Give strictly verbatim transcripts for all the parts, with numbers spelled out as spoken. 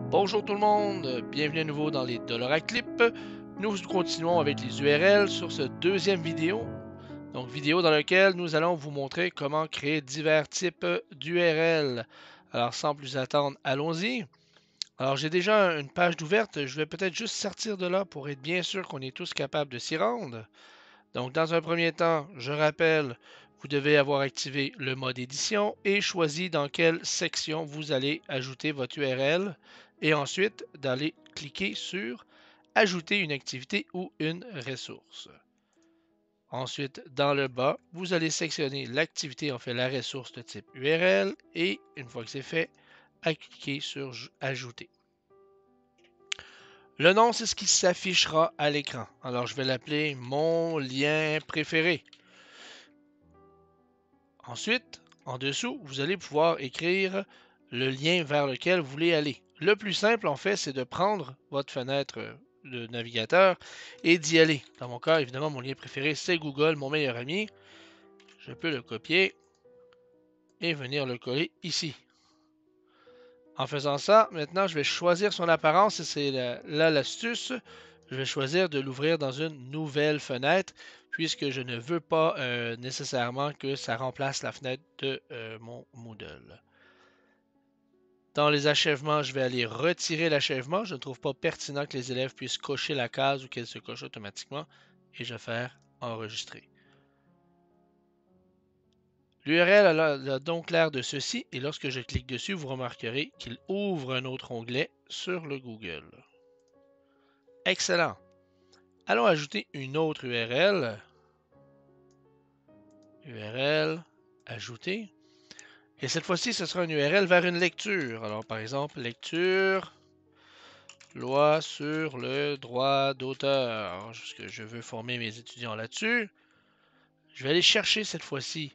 Bonjour tout le monde, bienvenue à nouveau dans les Dollars à Clip. Nous continuons avec les U R L sur ce deuxième vidéo. Donc vidéo dans laquelle nous allons vous montrer comment créer divers types d'U R L. Alors sans plus attendre, allons-y. Alors j'ai déjà une page d'ouverte, je vais peut-être juste sortir de là pour être bien sûr qu'on est tous capables de s'y rendre. Donc dans un premier temps, je rappelle, vous devez avoir activé le mode édition et choisi dans quelle section vous allez ajouter votre U R L et ensuite d'aller cliquer sur ajouter une activité ou une ressource. Ensuite, dans le bas, vous allez sélectionner l'activité, en fait la ressource de type U R L et une fois que c'est fait, à cliquer sur ajouter. Le nom, c'est ce qui s'affichera à l'écran. Alors, je vais l'appeler mon lien préféré. Ensuite, en dessous, vous allez pouvoir écrire le lien vers lequel vous voulez aller. Le plus simple, en fait, c'est de prendre votre fenêtre de navigateur et d'y aller. Dans mon cas, évidemment, mon lien préféré, c'est Google, mon meilleur ami. Je peux le copier et venir le coller ici. En faisant ça, maintenant, je vais choisir son apparence et c'est là l'astuce. Je vais choisir de l'ouvrir dans une nouvelle fenêtre puisque je ne veux pas euh, nécessairement que ça remplace la fenêtre de euh, mon Moodle. Dans les achèvements, je vais aller retirer l'achèvement. Je ne trouve pas pertinent que les élèves puissent cocher la case ou qu'elle se coche automatiquement et je vais faire enregistrer. L'U R L a donc l'air de ceci et lorsque je clique dessus, vous remarquerez qu'il ouvre un autre onglet sur le Google. Excellent. Allons ajouter une autre U R L. U R L, ajouter. Et cette fois-ci, ce sera une U R L vers une lecture. Alors, par exemple, lecture, loi sur le droit d'auteur. Puisque je veux former mes étudiants là-dessus. Je vais aller chercher cette fois-ci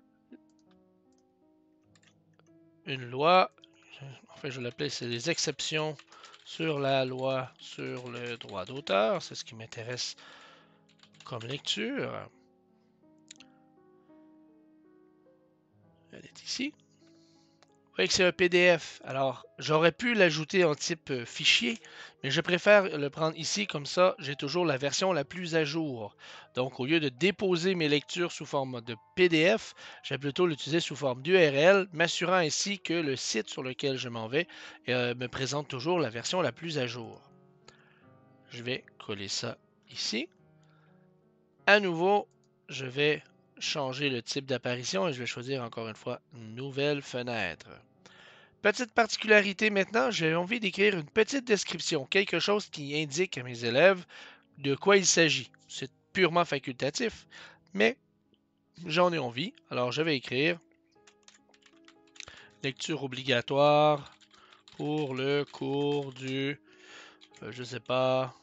une loi. En fait, je l'appelais, c'est les exceptions sur la loi sur le droit d'auteur. C'est ce qui m'intéresse comme lecture. Elle est ici. Vous voyez que c'est un P D F. Alors, j'aurais pu l'ajouter en type euh, fichier, mais je préfère le prendre ici, comme ça, j'ai toujours la version la plus à jour. Donc, au lieu de déposer mes lectures sous forme de P D F, je vais plutôt l'utiliser sous forme d'U R L, m'assurant ainsi que le site sur lequel je m'en vais euh, me présente toujours la version la plus à jour. Je vais coller ça ici. À nouveau, je vais changer le type d'apparition et je vais choisir encore une fois Nouvelle fenêtre. Petite particularité maintenant, j'ai envie d'écrire une petite description, quelque chose qui indique à mes élèves de quoi il s'agit. C'est purement facultatif, mais j'en ai envie. Alors je vais écrire lecture obligatoire pour le cours du, euh, je sais pas,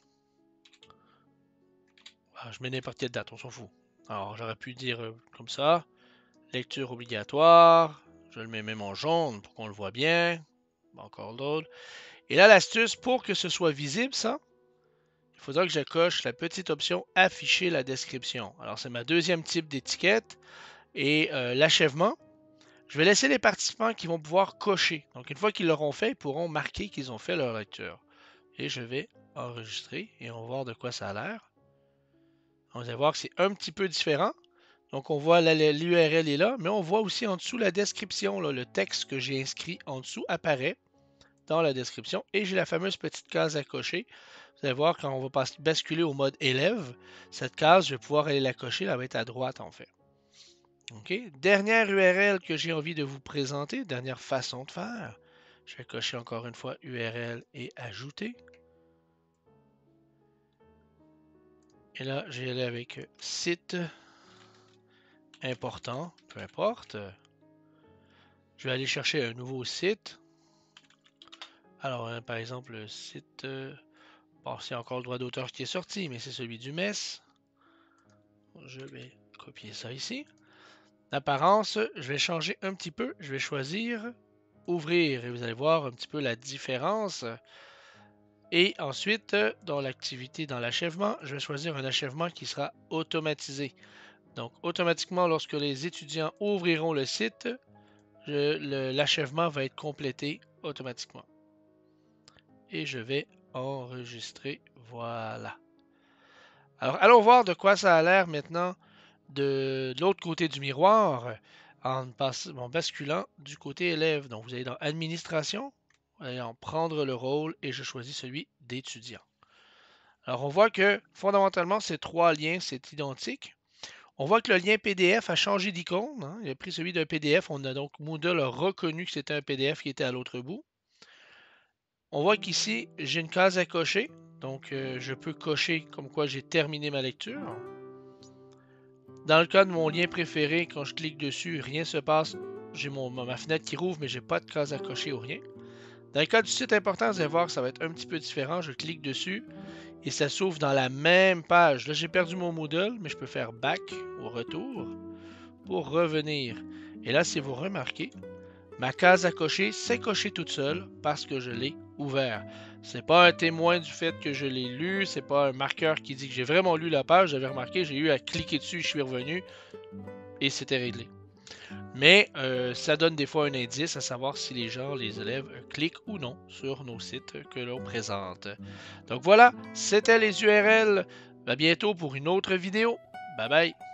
ah, je mets n'importe quelle date, on s'en fout. Alors j'aurais pu dire euh, comme ça, lecture obligatoire, je le mets même en jaune pour qu'on le voit bien. Encore d'autres. Et là, l'astuce pour que ce soit visible, ça, il faudra que je coche la petite option afficher la description. Alors, c'est ma deuxième type d'étiquette. Et euh, l'achèvement, je vais laisser les participants qui vont pouvoir cocher. Donc, une fois qu'ils l'auront fait, ils pourront marquer qu'ils ont fait leur lecture. Et je vais enregistrer et on va voir de quoi ça a l'air. On va voir que c'est un petit peu différent. Donc, on voit l'U R L est là, mais on voit aussi en dessous la description. Là, le texte que j'ai inscrit en dessous apparaît dans la description. Et j'ai la fameuse petite case à cocher. Vous allez voir, quand on va basculer au mode élève, cette case, je vais pouvoir aller la cocher, elle va être à droite en fait. OK. Dernière U R L que j'ai envie de vous présenter, dernière façon de faire. Je vais cocher encore une fois U R L et ajouter. Et là, j'ai allé avec site important, peu importe. Je vais aller chercher un nouveau site. Alors, hein, par exemple, le site... Euh, bon, c'est encore le droit d'auteur qui est sorti, mais c'est celui du M E S. Je vais copier ça ici. L'apparence, je vais changer un petit peu. Je vais choisir ouvrir et vous allez voir un petit peu la différence. Et ensuite, dans l'activité, dans l'achèvement, je vais choisir un achèvement qui sera automatisé. Donc, automatiquement, lorsque les étudiants ouvriront le site, l'achèvement va être complété automatiquement. et je vais enregistrer. Voilà. Alors, allons voir de quoi ça a l'air maintenant de, de l'autre côté du miroir en, passe, en basculant du côté élève. Donc, vous allez dans Administration, vous allez en prendre le rôle et je choisis celui d'étudiant. Alors, on voit que fondamentalement, ces trois liens, c'est identique. On voit que le lien P D F a changé d'icône. Hein. Il a pris celui d'un P D F. On a donc Moodle a reconnu que c'était un P D F qui était à l'autre bout. On voit qu'ici, j'ai une case à cocher. Donc, euh, je peux cocher comme quoi j'ai terminé ma lecture. Dans le cas de mon lien préféré, quand je clique dessus, rien ne se passe. J'ai ma fenêtre qui rouvre, mais je n'ai pas de case à cocher ou rien. Dans le cas du site important, vous allez voir que ça va être un petit peu différent. Je clique dessus et ça s'ouvre dans la même page. Là, j'ai perdu mon Moodle, mais je peux faire back au retour pour revenir. Et là, si vous remarquez, ma case à cocher s'est cochée toute seule parce que je l'ai ouvert. C'est pas un témoin du fait que je l'ai lu, c'est pas un marqueur qui dit que j'ai vraiment lu la page. J'avais remarqué, j'ai eu à cliquer dessus, je suis revenu et c'était réglé. Mais euh, ça donne des fois un indice à savoir si les gens, les élèves, cliquent ou non sur nos sites que l'on présente. Donc voilà, c'était les U R L. À bientôt pour une autre vidéo. Bye bye.